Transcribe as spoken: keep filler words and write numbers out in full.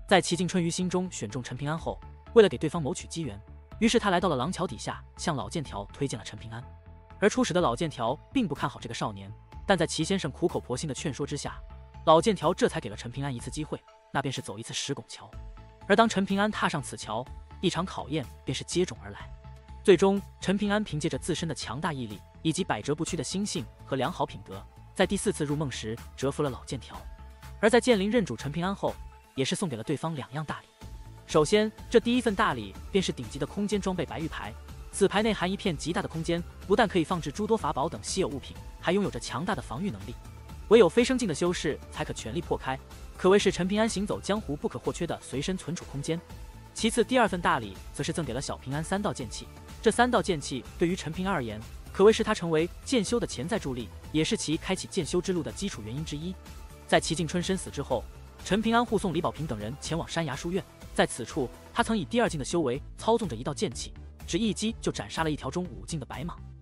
在齐敬春于心中选中陈平安后，为了给对方谋取机缘，于是他来到了廊桥底下，向老剑条推荐了陈平安。而初始的老剑条并不看好这个少年，但在齐先生苦口婆心的劝说之下，老剑条这才给了陈平安一次机会，那便是走一次石拱桥。而当陈平安踏上此桥，一场考验便是接踵而来。最终，陈平安凭借着自身的强大毅力以及百折不屈的心性和良好品德，在第四次入梦时折服了老剑条。而在剑灵认主陈平安后，也是送给了对方两样大礼。首先，这第一份大礼便是顶级的空间装备白玉牌。此牌内含一片极大的空间，不但可以放置诸多法宝等稀有物品，还拥有着强大的防御能力。唯有飞升境的修士才可全力破开，可谓是陈平安行走江湖不可或缺的随身存储空间。其次，第二份大礼则是赠给了小平安三道剑气。这三道剑气对于陈平安而言，可谓是他成为剑修的潜在助力，也是其开启剑修之路的基础原因之一。在齐敬春身死之后，陈平安护送李保平等人前往山崖书院，在此处，他曾以第二境的修为操纵着一道剑气，只一击就斩杀了一条中五境的白蟒。